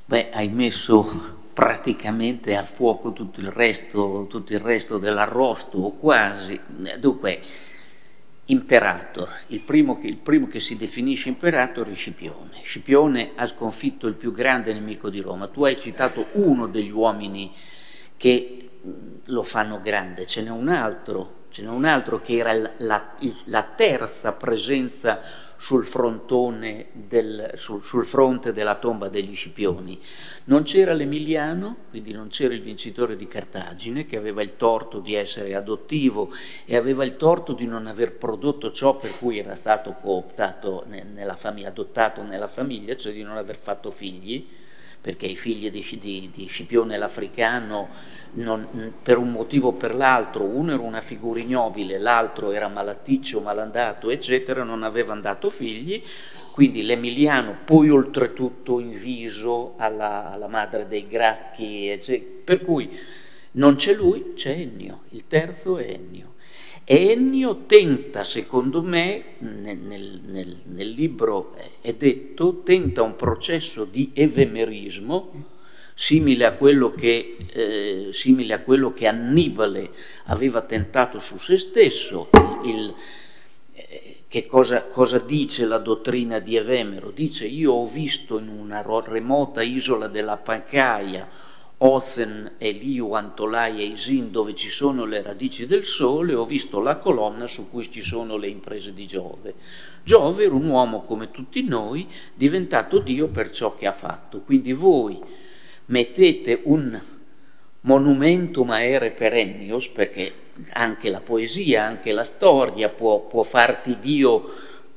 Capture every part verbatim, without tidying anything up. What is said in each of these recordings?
Beh, hai messo praticamente al fuoco tutto il resto, tutto il resto dell'arrosto, o quasi. Dunque, Imperator, il primo, che, il primo che si definisce Imperator è Scipione. Scipione ha sconfitto il più grande nemico di Roma. Tu hai citato uno degli uomini che lo fanno grande, ce n'è un altro, ce n'è un altro che era la, la, la terza presenza sul frontone del, sul, sul fronte della tomba degli Scipioni. Non c'era l'Emiliano, quindi non c'era il vincitore di Cartagine, che aveva il torto di essere adottivo e aveva il torto di non aver prodotto ciò per cui era stato cooptato nella famiglia, adottato nella famiglia, cioè di non aver fatto figli, perché i figli di, di, di Scipione l'Africano, non, per un motivo o per l'altro, uno era una figura ignobile, l'altro era malaticcio, malandato, eccetera, non avevano dato figli, quindi l'Emiliano, poi oltretutto inviso alla, alla madre dei Gracchi, eccetera, per cui non c'è lui, c'è Ennio, il terzo è Ennio. E Ennio tenta, secondo me, nel, nel, nel libro è detto, tenta un processo di evemerismo, simile a quello che, eh, simile a quello che Annibale aveva tentato su se stesso. Il, eh, che cosa, cosa dice la dottrina di Evemero? Dice: io ho visto in una remota isola della Pancaia Ozen, Eliu, Antolai e Isin, dove ci sono le radici del sole, ho visto la colonna su cui ci sono le imprese di Giove. Giove era un uomo come tutti noi, diventato Dio per ciò che ha fatto. Quindi voi mettete un monumentum aere perennius, perché anche la poesia, anche la storia può, può farti Dio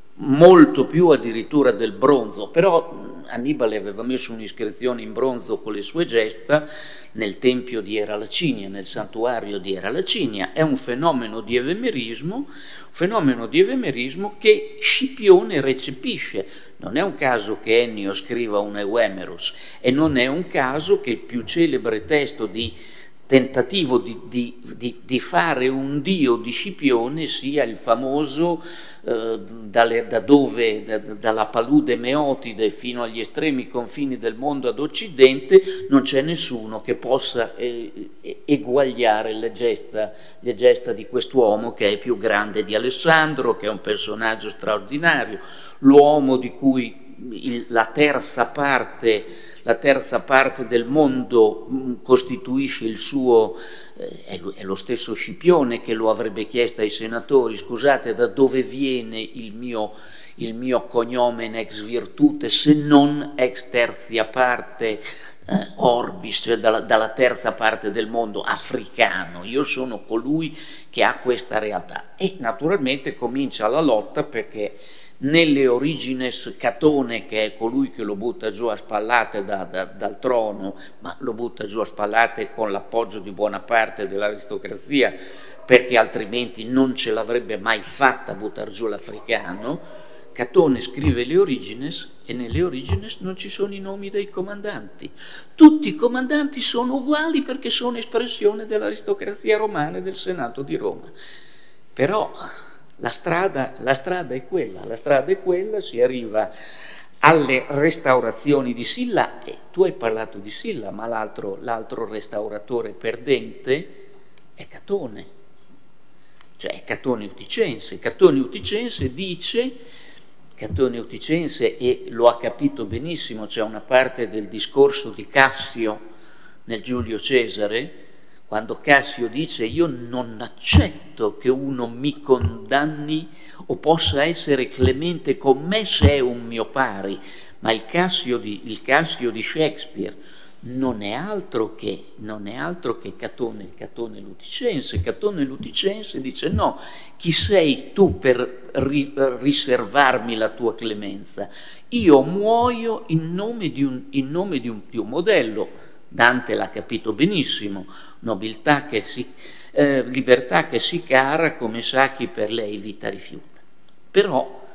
molto più addirittura del bronzo, però Annibale aveva messo un'iscrizione in bronzo con le sue gesta nel tempio di Era Lacinia, nel santuario di Era Lacinia. È un fenomeno di evemerismo, un fenomeno di evemerismo che Scipione recepisce. Non è un caso che Ennio scriva un Euemerus e non è un caso che il più celebre testo di tentativo di, di, di, di fare un dio di Scipione sia il famoso eh, dalle, da dove, da, dalla palude Meotide fino agli estremi confini del mondo ad occidente non c'è nessuno che possa eh, eguagliare le gesta, le gesta di quest'uomo che è più grande di Alessandro, che è un personaggio straordinario, l'uomo di cui il, la terza parte La terza parte del mondo costituisce il suo, eh, è lo stesso Scipione che lo avrebbe chiesto ai senatori: scusate, da dove viene il mio, il mio cognomen ex virtute se non ex tertia parte eh, orbis, cioè dalla, dalla terza parte del mondo africano, io sono colui che ha questa realtà. E naturalmente comincia la lotta, perché nelle origines Catone, che è colui che lo butta giù a spallate da, da, dal trono, ma lo butta giù a spallate con l'appoggio di buona parte dell'aristocrazia, perché altrimenti non ce l'avrebbe mai fatta buttare giù l'africano. Catone scrive le origines e nelle origines non ci sono i nomi dei comandanti. Tutti i comandanti sono uguali perché sono espressione dell'aristocrazia romana e del Senato di Roma. Però La strada, la strada è quella, la strada è quella, si arriva alle restaurazioni di Silla, e tu hai parlato di Silla, ma l'altro, l'altro restauratore perdente è Catone, cioè è Catone Uticense. Catone Uticense dice, Catone Uticense, e lo ha capito benissimo, c'è una parte del discorso di Cassio nel Giulio Cesare, quando Cassio dice: io non accetto che uno mi condanni o possa essere clemente con me se è un mio pari, ma il Cassio di, il Cassio di Shakespeare non è altro che, non è altro che Catone, il Catone Luticense. Catone Luticense dice: no, chi sei tu per ri, riservarmi la tua clemenza? Io muoio in nome di un, in nome di un, di un modello. Dante l'ha capito benissimo: nobiltà che si, eh, libertà che si cara, come sa chi per lei vita rifiuta. Però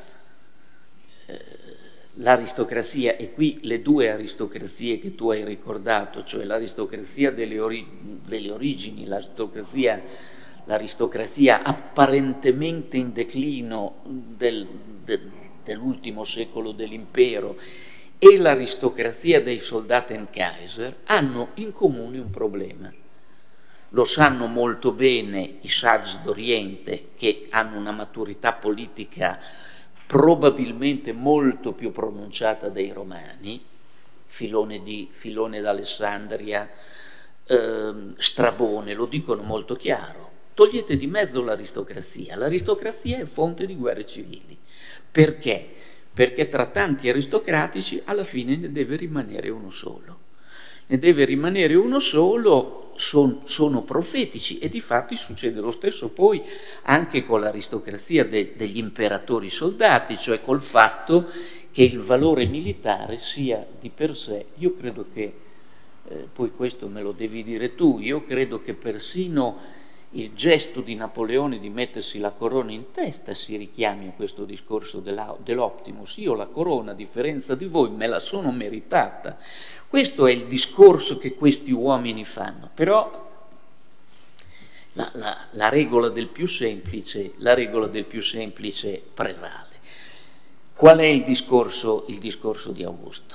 eh, l'aristocrazia, e qui le due aristocrazie che tu hai ricordato, cioè l'aristocrazia delle, ori delle origini, l'aristocrazia, l'aristocrazia apparentemente in declino del, de, dell'ultimo secolo dell'impero, e l'aristocrazia dei Soldatenkaiser hanno in comune un problema. Lo sanno molto bene i saggi d'Oriente, che hanno una maturità politica probabilmente molto più pronunciata dei romani, Filone, di, Filone d'Alessandria, eh, Strabone, lo dicono molto chiaro. Togliete di mezzo l'aristocrazia. L'aristocrazia è fonte di guerre civili. Perché? Perché tra tanti aristocratici alla fine ne deve rimanere uno solo. Ne deve rimanere uno solo, son, sono profetici, e difatti succede lo stesso poi anche con l'aristocrazia de, degli imperatori soldati, cioè col fatto che il valore militare sia di per sé. Io credo che, eh, poi questo me lo devi dire tu, io credo che persino il gesto di Napoleone di mettersi la corona in testa si richiami a questo discorso dell'Optimus. Io la corona, a differenza di voi, me la sono meritata. Questo è il discorso che questi uomini fanno, però la, la, la regola del più semplice, la regola del più semplice prevale. Qual è il discorso, il discorso di Augusto?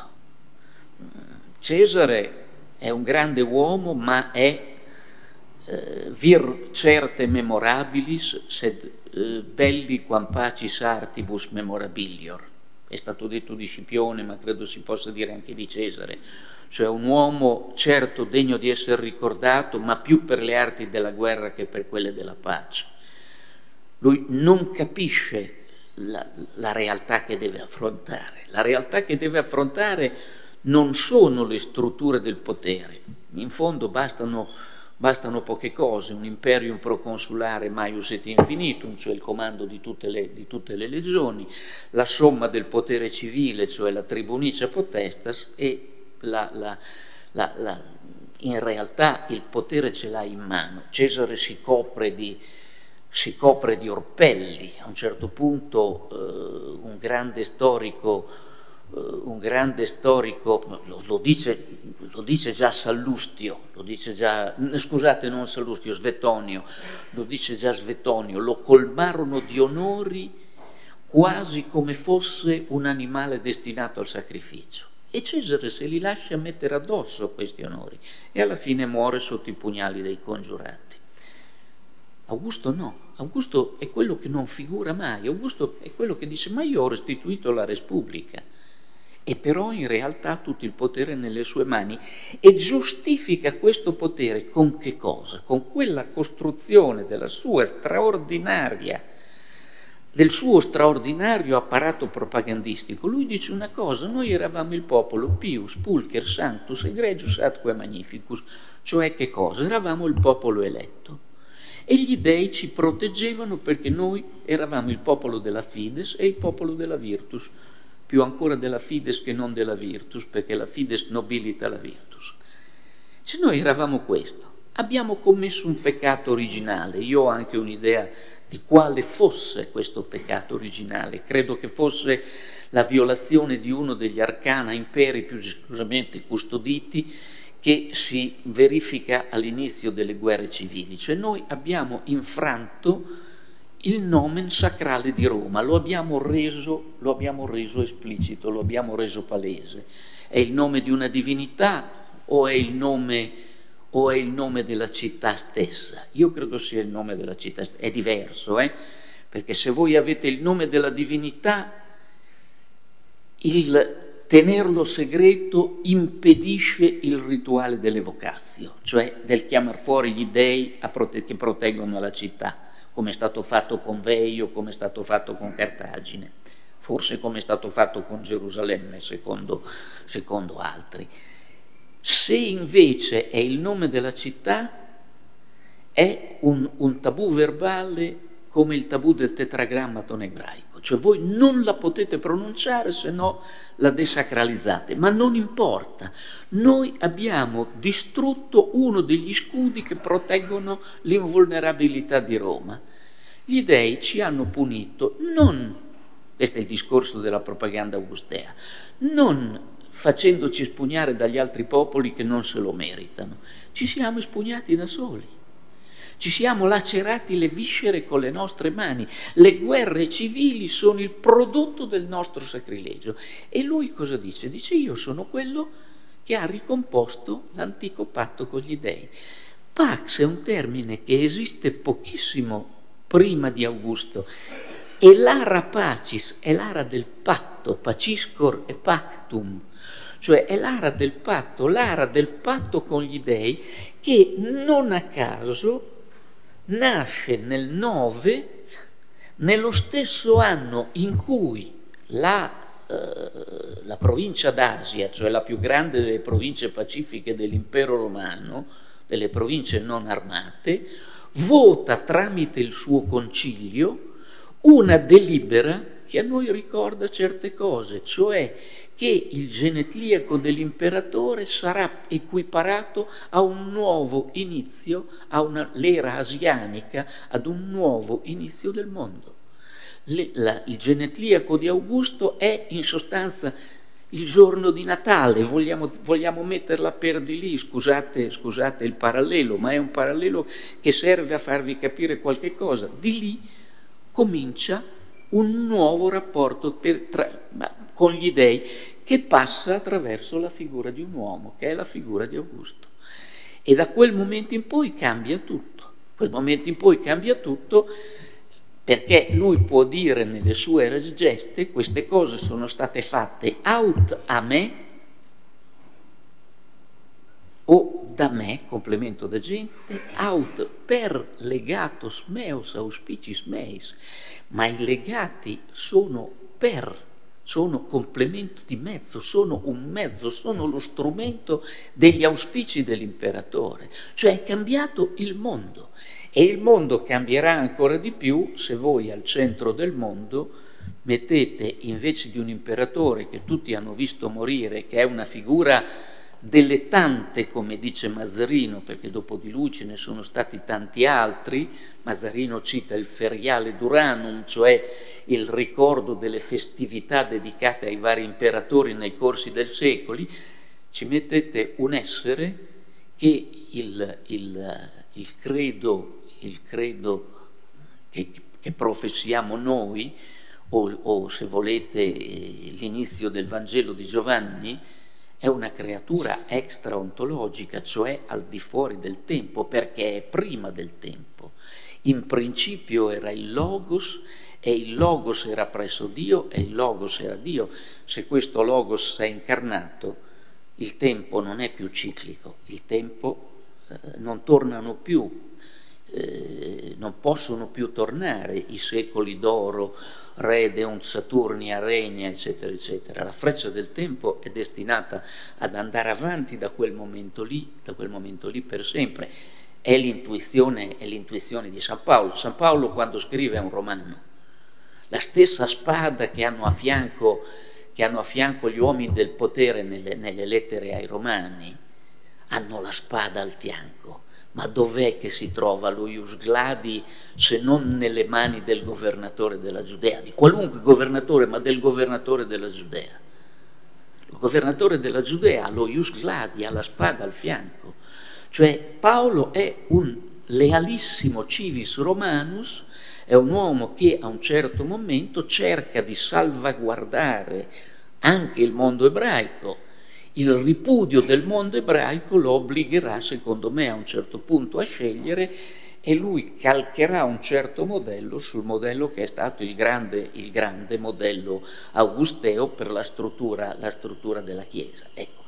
Cesare è un grande uomo, ma è Uh, vir certe memorabilis, sed uh, belli quam pacis artibus memorabilior. È stato detto di Scipione, ma credo si possa dire anche di Cesare. Cioè un uomo certo degno di essere ricordato, ma più per le arti della guerra che per quelle della pace. Lui non capisce la, la realtà che deve affrontare. La realtà che deve affrontare non sono le strutture del potere. In fondo bastano Bastano poche cose, un imperium proconsulare maius et infinitum, cioè il comando di tutte le, di tutte le legioni, la somma del potere civile, cioè la tribunica potestas, e la, la, la, la, in realtà il potere ce l'ha in mano. Cesare si copre di, si copre di orpelli. A un certo punto eh, un grande storico un grande storico, lo, lo, dice, lo dice già Sallustio, lo dice già, scusate non Sallustio, Svetonio, lo dice già Svetonio, lo colmarono di onori quasi come fosse un animale destinato al sacrificio. E Cesare se li lascia mettere addosso questi onori e alla fine muore sotto i pugnali dei congiurati. Augusto no, Augusto è quello che non figura mai, Augusto è quello che dice ma io ho restituito la Repubblica. E però in realtà tutto il potere è nelle sue mani e giustifica questo potere con che cosa? Con quella costruzione della sua straordinaria, del suo straordinario apparato propagandistico. Lui dice una cosa: noi eravamo il popolo pius, pulcher, sanctus, egregius atque magnificus, cioè che cosa? Eravamo il popolo eletto. E gli dei ci proteggevano perché noi eravamo il popolo della fides e il popolo della virtus, più ancora della fides che non della virtus, perché la fides nobilita la virtus. Se noi eravamo questo, abbiamo commesso un peccato originale. Io ho anche un'idea di quale fosse questo peccato originale. Credo che fosse la violazione di uno degli arcana imperi più gesosamente custoditi che si verifica all'inizio delle guerre civili. Cioè noi abbiamo infranto il nomen sacrale di Roma, lo abbiamo reso, lo abbiamo reso esplicito, lo abbiamo reso palese. È il nome di una divinità o è il nome, o è il nome della città stessa? Io credo sia il nome della città stessa. È diverso, eh? Perché se voi avete il nome della divinità, il tenerlo segreto impedisce il rituale dell'evocazio, cioè del chiamar fuori gli dei a prote- che proteggono la città, come è stato fatto con Veio, come è stato fatto con Cartagine, forse come è stato fatto con Gerusalemme, secondo, secondo altri. Se invece è il nome della città, è un, un tabù verbale come il tabù del tetragrammaton ebraico, cioè voi non la potete pronunciare se no la desacralizzate, ma non importa, noi abbiamo distrutto uno degli scudi che proteggono l'invulnerabilità di Roma. Gli dei ci hanno punito non, questo è il discorso della propaganda augustea, non facendoci espugnare dagli altri popoli che non se lo meritano, ci siamo espugnati da soli. Ci siamo lacerati le viscere con le nostre mani. Le guerre civili sono il prodotto del nostro sacrilegio. E lui cosa dice? Dice: io sono quello che ha ricomposto l'antico patto con gli dei. Pax è un termine che esiste pochissimo prima di Augusto, e l'ara pacis è l'ara del patto, paciscor e pactum, cioè è l'ara del patto, l'ara del patto con gli dei, che non a caso nasce nel nove, nello stesso anno in cui la, eh, la provincia d'Asia, cioè la più grande delle province pacifiche dell'impero romano, delle province non armate, vota tramite il suo concilio una delibera che a noi ricorda certe cose, cioè che il genetliaco dell'imperatore sarà equiparato a un nuovo inizio, a una, l'era asianica, ad un nuovo inizio del mondo. Le, la, il genetliaco di Augusto è in sostanza il giorno di Natale, vogliamo, vogliamo metterla per di lì, scusate, scusate il parallelo, ma è un parallelo che serve a farvi capire qualche cosa. Di lì comincia un nuovo rapporto per, tra, con gli dei, che passa attraverso la figura di un uomo, che è la figura di Augusto. E da quel momento in poi cambia tutto. Quel momento in poi cambia tutto perché lui può dire nelle sue res geste: queste cose sono state fatte aut a me, o da me, complemento da gente, aut per legatos meos auspiciis meis, ma i legati sono per, sono complemento di mezzo, sono un mezzo, sono lo strumento degli auspici dell'imperatore, cioè è cambiato il mondo. E il mondo cambierà ancora di più se voi al centro del mondo mettete, invece di un imperatore che tutti hanno visto morire, che è una figura dilettante, come dice Mazzarino, perché dopo di lui ce ne sono stati tanti altri. Mazzarino cita il feriale Duranum, cioè il ricordo delle festività dedicate ai vari imperatori nei corsi dei secoli. Ci mettete un essere che il, il, il credo il credo che, che professiamo noi, o, o se volete l'inizio del Vangelo di Giovanni, è una creatura extraontologica, cioè al di fuori del tempo, perché è prima del tempo. In principio era il Logos, e il Logos era presso Dio, e il Logos era Dio. Se questo Logos si è incarnato, il tempo non è più ciclico, il tempo eh, non tornano più, Eh, non possono più tornare i secoli d'oro, re Deunt Saturnia, regna, eccetera, eccetera. La freccia del tempo è destinata ad andare avanti da quel momento lì, da quel momento lì per sempre. È l'intuizione, è l'intuizione di San Paolo. San Paolo, quando scrive, è un romano. La stessa spada che hanno a fianco, che hanno a fianco gli uomini del potere nelle, nelle lettere ai Romani, hanno la spada al fianco. Ma dov'è che si trova lo ius gladi se non nelle mani del governatore della Giudea, di qualunque governatore, ma del governatore della Giudea? Il governatore della Giudea ha lo ius gladi, ha la spada al fianco. Cioè Paolo è un lealissimo civis romanus, è un uomo che a un certo momento cerca di salvaguardare anche il mondo ebraico. Il ripudio del mondo ebraico lo obbligherà, secondo me, a un certo punto a scegliere, e lui calcherà un certo modello sul modello che è stato il grande, il grande modello augusteo per la struttura, la struttura della Chiesa. Ecco.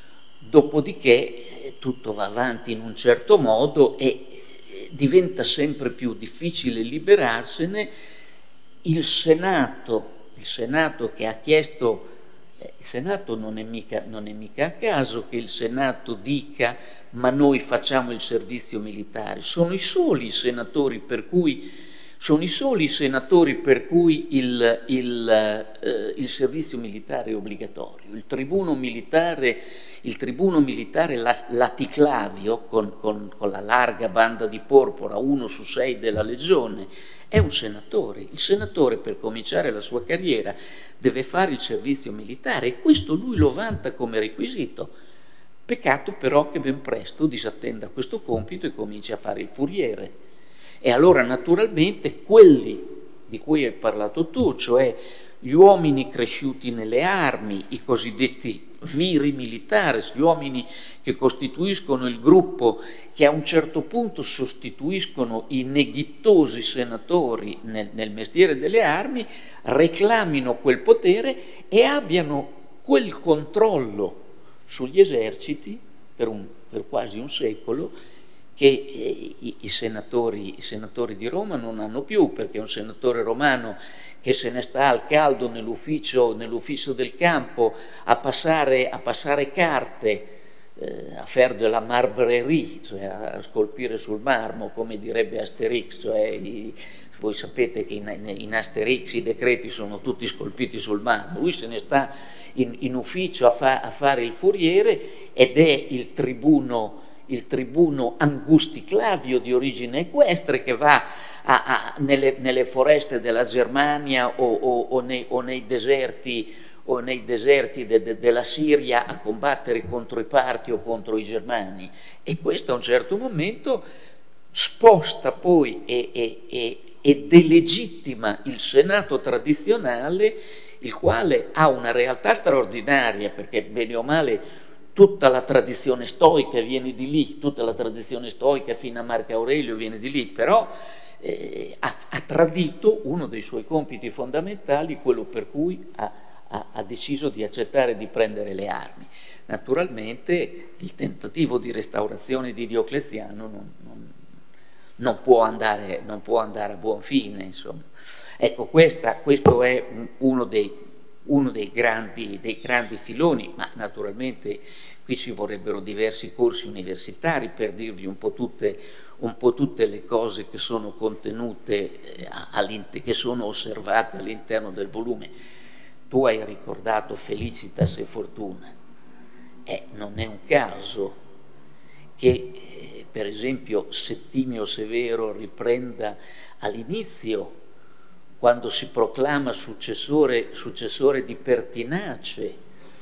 Dopodiché eh, tutto va avanti in un certo modo e eh, diventa sempre più difficile liberarsene. Il Senato, il Senato che ha chiesto... Il Senato non è, mica, non è mica a caso che il Senato dica: ma noi facciamo il servizio militare. Sono i soli senatori per cui, sono i soli senatori per cui il, il, eh, il servizio militare è obbligatorio. Il tribuno militare, il tribuno militare Laticlavio, con, con, con la larga banda di porpora, uno su sei della legione, è un senatore. Il senatore, per cominciare la sua carriera, deve fare il servizio militare, e questo lui lo vanta come requisito. Peccato però che ben presto disattenda questo compito e comincia a fare il furiere. E allora naturalmente quelli di cui hai parlato tu, cioè gli uomini cresciuti nelle armi, i cosiddetti viri militares, gli uomini che costituiscono il gruppo che a un certo punto sostituiscono i neghittosi senatori nel, nel mestiere delle armi, reclamino quel potere e abbiano quel controllo sugli eserciti per, un, per quasi un secolo che eh, i, i, senatori, i senatori di Roma non hanno più, perché un senatore romano che se ne sta al caldo nell'ufficio, nell'ufficio del campo a passare, a passare carte, eh, a faire de la marbrerie, cioè a scolpire sul marmo, come direbbe Asterix, cioè i, voi sapete che in, in Asterix i decreti sono tutti scolpiti sul marmo, lui se ne sta in, in ufficio a, fa, a fare il furiere ed è il tribuno, il tribuno Angusti Clavio di origine equestre che va a, a, nelle, nelle foreste della Germania o, o, o, nei, o nei deserti, o nei deserti de, de, della Siria a combattere contro i Parti o contro i Germani, e questo a un certo momento sposta poi e, e, e, e delegittima il Senato tradizionale, il quale ha una realtà straordinaria, perché bene o male tutta la tradizione stoica viene di lì, tutta la tradizione stoica fino a Marco Aurelio viene di lì, però eh, ha, ha tradito uno dei suoi compiti fondamentali, quello per cui ha, ha, ha deciso di accettare di prendere le armi. Naturalmente il tentativo di restaurazione di Diocleziano non, non, non, può, andare, non può andare a buon fine, insomma. Ecco, questa, questo è uno dei, uno dei grandi, dei grandi filoni, ma naturalmente qui ci vorrebbero diversi corsi universitari per dirvi un po' tutte, un po' tutte le cose che sono contenute, eh, che sono osservate all'interno del volume. Tu hai ricordato Felicitas e Fortuna. Eh, non è un caso che, eh, per esempio, Settimio Severo riprenda all'inizio, quando si proclama successore, successore di Pertinace,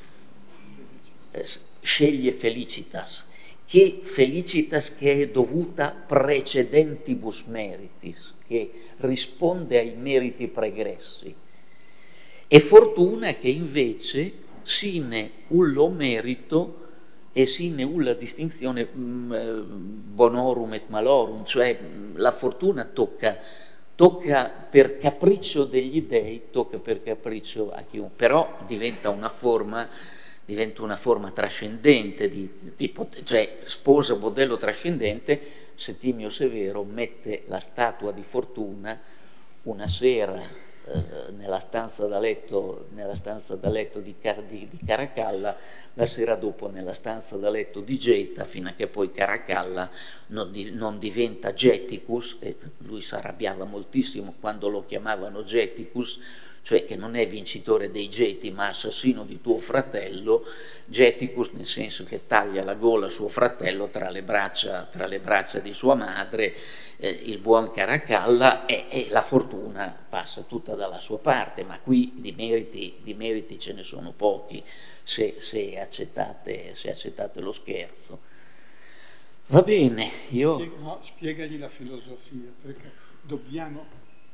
eh, sceglie Felicitas, che Felicitas che è dovuta precedentibus meritis, che risponde ai meriti pregressi, e Fortuna che invece sine ullo merito e sine ulla distinzione mh, bonorum et malorum, cioè mh, la fortuna tocca tocca per capriccio degli dei, tocca per capriccio a chiunque, però diventa una forma, diventa una forma trascendente, di, di, cioè sposa modello trascendente. Settimio Severo mette la statua di Fortuna una sera eh, nella stanza da letto, nella stanza da letto di, di, di Caracalla, la sera dopo nella stanza da letto di Geta, fino a che poi Caracalla non, di, non diventa Geticus, e lui si arrabbiava moltissimo quando lo chiamavano Geticus, cioè che non è vincitore dei Geti ma assassino di tuo fratello, Geticus nel senso che taglia la gola a suo fratello tra le braccia, tra le braccia di sua madre, eh, il buon Caracalla, e, e la fortuna passa tutta dalla sua parte, ma qui di meriti, di meriti ce ne sono pochi, se, se, accettate, se accettate lo scherzo. Va bene, io... No, spiegagli la filosofia, perché dobbiamo...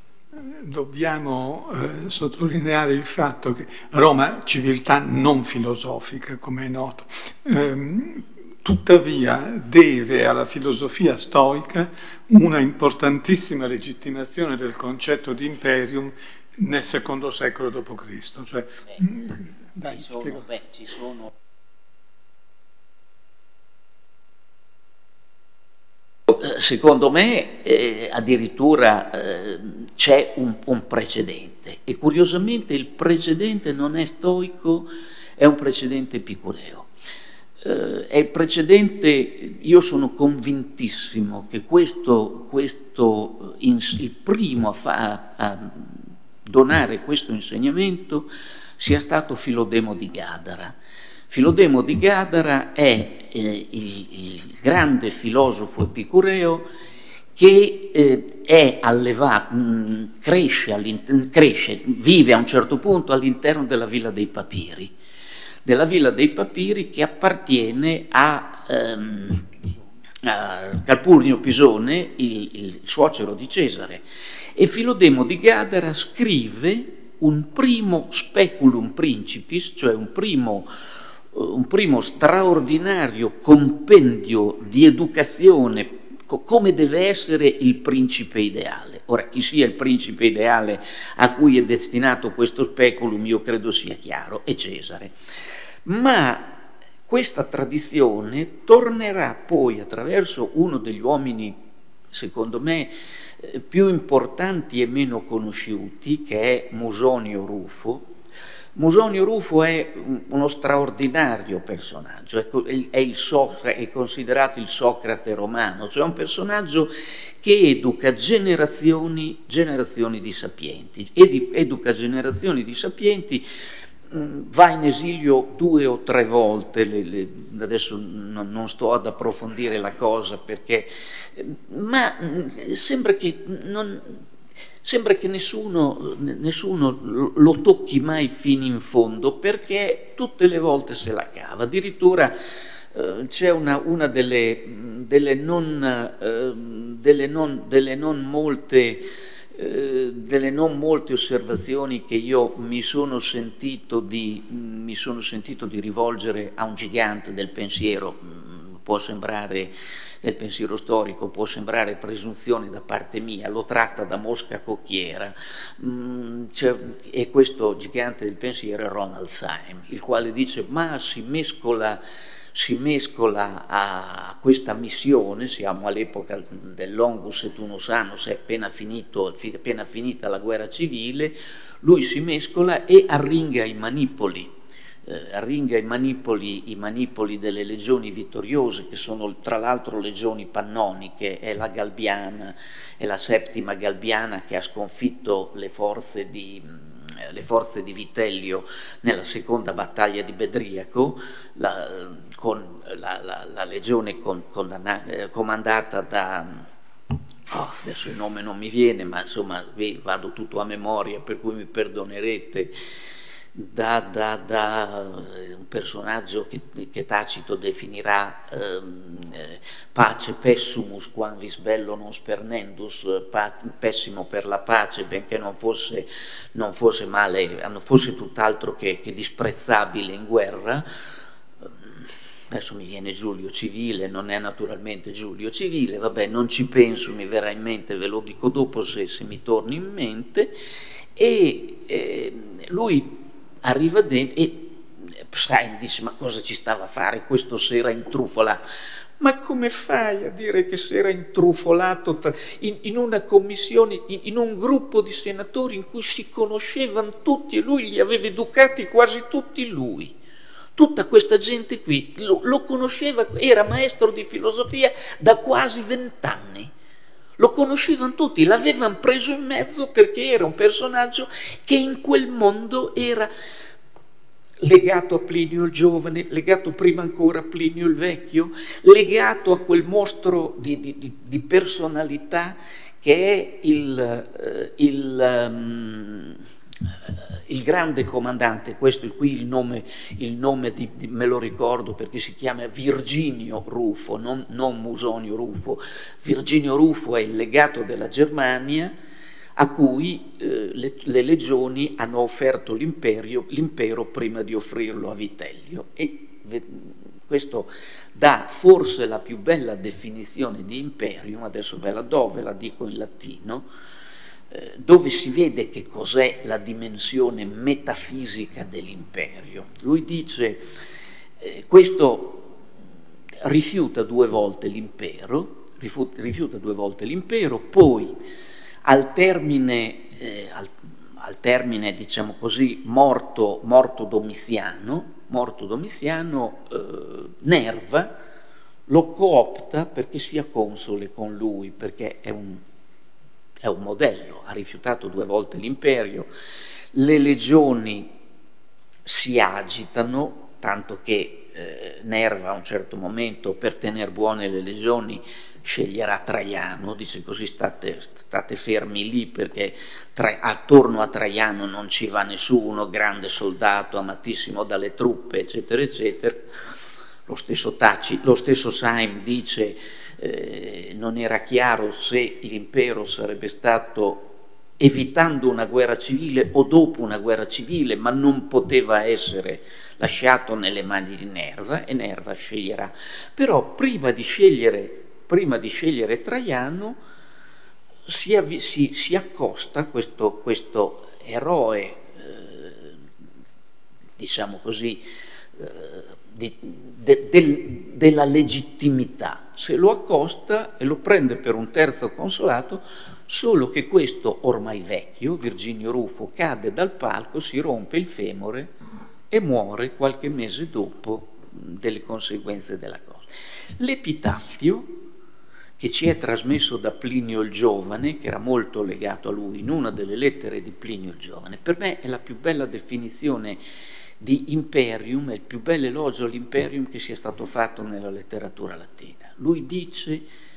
Dobbiamo eh, sottolineare il fatto che Roma è civiltà non filosofica, come è noto, ehm, tuttavia deve alla filosofia stoica una importantissima legittimazione del concetto di imperium nel secondo secolo dopo Cristo. Cioè, beh, dai, ci sono, beh, ci sono... Secondo me eh, addirittura eh, c'è un, un precedente, e curiosamente il precedente non è stoico, è un precedente epicureo. Eh, è il precedente, io sono convintissimo che questo, questo il primo a, fa, a donare questo insegnamento sia stato Filodemo di Gadara. Filodemo di Gadara è eh, il, il grande filosofo epicureo che eh, è allevato, mh, cresce, cresce, vive a un certo punto all'interno della Villa dei Papiri. della Villa dei Papiri, che appartiene a, ehm, a Calpurnio Pisone, il, il suocero di Cesare. E Filodemo di Gadara scrive un primo speculum principis, cioè un primo, un primo straordinario compendio di educazione, come deve essere il principe ideale. Ora, chi sia il principe ideale a cui è destinato questo speculum, io credo sia chiaro, è Cesare. Ma questa tradizione tornerà poi attraverso uno degli uomini, secondo me, più importanti e meno conosciuti, che è Musonio Rufo. Musonio Rufo è uno straordinario personaggio, è, il Socrate, è considerato il Socrate romano, cioè un personaggio che educa generazioni, generazioni di sapienti, educa generazioni di sapienti, va in esilio due o tre volte, le, le, adesso non, non sto ad approfondire la cosa perché, ma sembra che non... Sembra che nessuno, nessuno lo tocchi mai fino in fondo, perché tutte le volte se la cava. Addirittura eh, c'è una, una delle, delle, non, eh, delle, non, delle, non molte, eh, delle non molte osservazioni che io mi sono sentito di, mi sono sentito di rivolgere a un gigante del pensiero. Può sembrare, del pensiero storico, può sembrare presunzione da parte mia, lo tratta da mosca cocchiera, mm, e questo gigante del pensiero è Ronald Syme, il quale dice: ma si mescola, si mescola a questa missione, siamo all'epoca del Longus et Unus Annus, è appena, finito, appena finita la guerra civile, lui si mescola e arringa i manipoli. Eh, arringa i manipoli, i manipoli delle legioni vittoriose, che sono tra l'altro legioni pannoniche, è la Galbiana, è la settima Galbiana che ha sconfitto le forze di, le forze di Vitellio nella seconda battaglia di Bedriaco, la, con la, la, la legione con, con, eh, comandata da... Oh, adesso il nome non mi viene, ma insomma vado tutto a memoria, per cui mi perdonerete. Da, da, da un personaggio che, che Tacito definirà ehm, eh, pace pessumus quamvis bello non spernendus, pa, pessimo per la pace, benché non fosse, non fosse male, fosse tutt'altro che, che disprezzabile in guerra. Adesso mi viene Giulio Civile, non è naturalmente Giulio Civile, vabbè, non ci penso, mi verrà in mente, ve lo dico dopo se, se mi torna in mente. E eh, lui arriva dentro e Syme dice: ma cosa ci stava a fare questo sera intrufolato? Ma come fai a dire che si era intrufolato in, in una commissione, in, in un gruppo di senatori in cui si conoscevano tutti e lui li aveva educati quasi tutti lui? Tutta questa gente qui lo, lo conosceva, era maestro di filosofia da quasi vent'anni. Lo conoscevano tutti, l'avevano preso in mezzo perché era un personaggio che in quel mondo era legato a Plinio il Giovane, legato prima ancora a Plinio il Vecchio, legato a quel mostro di, di, di personalità che è il, eh, il, um, il grande comandante. Questo è qui il nome, il nome di, di, me lo ricordo perché si chiama Virginio Rufo, non, non Musonio Rufo. Virginio Rufo è il legato della Germania a cui eh, le, le legioni hanno offerto l'impero prima di offrirlo a Vitellio. E questo dà forse la più bella definizione di imperium, adesso ve la do, ve la dico in latino, eh, dove si vede che cos'è la dimensione metafisica dell'imperio. Lui dice, eh, questo rifiuta due volte l'impero, rifiuta due volte l'impero, poi al termine, eh, al, al termine diciamo così, morto, morto Domiziano, morto Domiziano eh, Nerva lo coopta perché sia console con lui, perché è un, è un modello, ha rifiutato due volte l'imperio, le legioni si agitano, tanto che eh, Nerva a un certo momento, per tenere buone le legioni, sceglierà Traiano, dice così state, state fermi lì perché tra, attorno a Traiano non ci va nessuno, grande soldato, amatissimo dalle truppe, eccetera, eccetera. Lo stesso, Taci, lo stesso Syme dice eh, non era chiaro se l'impero sarebbe stato evitando una guerra civile o dopo una guerra civile, ma non poteva essere lasciato nelle mani di Nerva, e Nerva sceglierà. Però prima di scegliere, prima di scegliere Traiano si, avvi, si, si accosta questo, questo eroe, eh, diciamo così, eh, di, de, del, della legittimità, se lo accosta e lo prende per un terzo consolato, solo che questo ormai vecchio, Virginio Rufo, cade dal palco, si rompe il femore e muore qualche mese dopo delle conseguenze della cosa. L'epitaffio, che ci è trasmesso da Plinio il Giovane, che era molto legato a lui, in una delle lettere di Plinio il Giovane, per me è la più bella definizione di imperium, è il più bel elogio all'imperium che sia stato fatto nella letteratura latina. Lui dice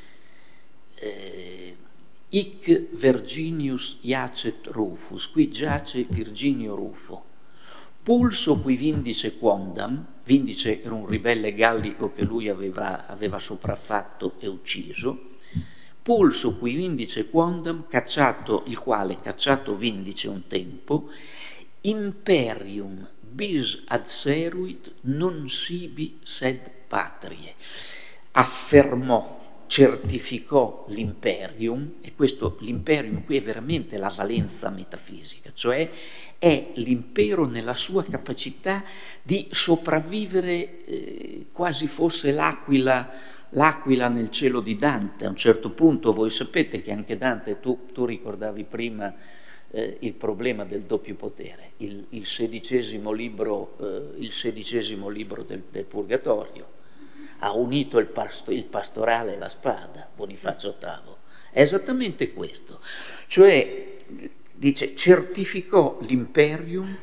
eh, Hic Virginius iacet Rufus, qui giace Virginio Rufo, pulso qui vindice quondam, Vindice era un ribelle gallico che lui aveva, aveva sopraffatto e ucciso, pulso qui Vindice quondam, cacciato, il quale cacciato Vindice un tempo, imperium bis adseruit non sibi sed patrie, affermò, certificò l'imperium, e questo l'imperium qui è veramente la valenza metafisica, cioè è l'impero nella sua capacità di sopravvivere eh, quasi fosse l'aquila, l'aquila nel cielo di Dante. A un certo punto voi sapete che anche Dante, tu, tu ricordavi prima eh, il problema del doppio potere, il, il sedicesimo libro, eh, il sedicesimo libro del, del Purgatorio ha unito il, pasto, il pastorale e la spada, Bonifacio ottavo, è esattamente questo, cioè dice certificò l'imperium,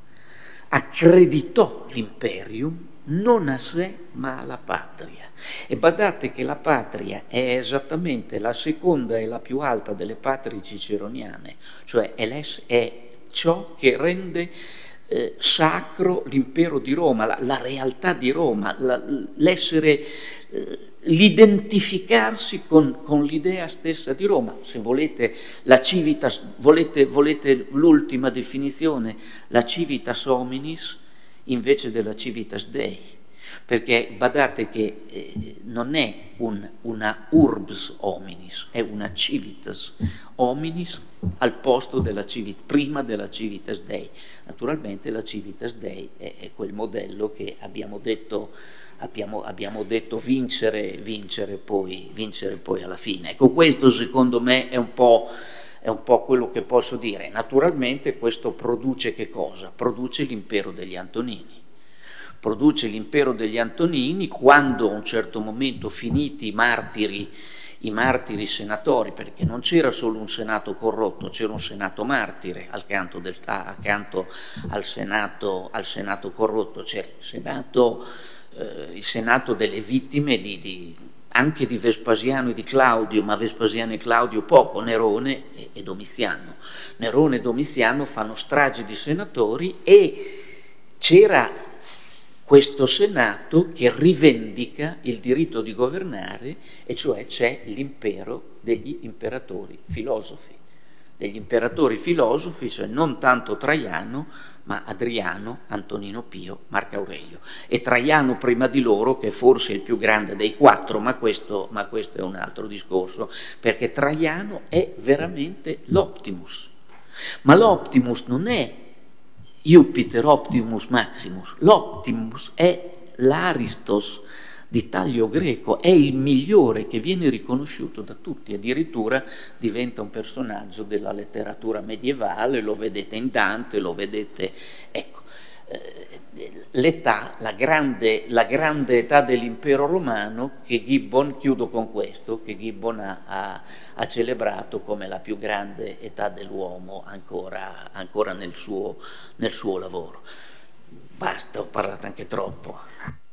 accreditò l'imperium non a sé ma alla patria. E badate che la patria è esattamente la seconda e la più alta delle patrie ciceroniane, cioè è, è ciò che rende eh, sacro l'impero di Roma, la, la realtà di Roma, l'essere, eh, l'identificarsi con, con l'idea stessa di Roma. Se volete la civitas, volete, volete l'ultima definizione, la civitas hominis invece della civitas Dei, perché badate che eh, non è un, una urbs hominis, è una civitas hominis al posto della civitas, prima della civitas Dei. Naturalmente la civitas Dei è, è quel modello che abbiamo detto, abbiamo, abbiamo detto vincere, vincere, poi, vincere poi alla fine. Ecco, questo secondo me è un po'... è un po' quello che posso dire. Naturalmente questo produce che cosa? Produce l'impero degli Antonini. Produce l'impero degli Antonini quando a un certo momento, finiti i martiri, i martiri senatori, perché non c'era solo un senato corrotto, c'era un senato martire accanto, del, accanto al, senato, al senato corrotto, c'era il senato, eh, il senato delle vittime di, di anche di Vespasiano e di Claudio, ma Vespasiano e Claudio poco, Nerone e, e Domiziano. Nerone e Domiziano fanno stragi di senatori e c'era questo senato che rivendica il diritto di governare, e cioè c'è l'impero degli imperatori filosofi. Degli imperatori filosofi, cioè non tanto Traiano, ma Adriano, Antonino Pio, Marco Aurelio. E Traiano prima di loro, che forse è il più grande dei quattro, ma questo, ma questo è un altro discorso, perché Traiano è veramente l'Optimus. Ma l'Optimus non è Jupiter Optimus Maximus, l'Optimus è l'Aristos di taglio greco, è il migliore che viene riconosciuto da tutti, addirittura diventa un personaggio della letteratura medievale, lo vedete in Dante, lo vedete, ecco, eh, l'età, la grande, la grande età dell'impero romano che Gibbon, chiudo con questo, che Gibbon ha, ha, ha celebrato come la più grande età dell'uomo ancora, ancora nel suo, nel suo lavoro. Basta, ho parlato anche troppo.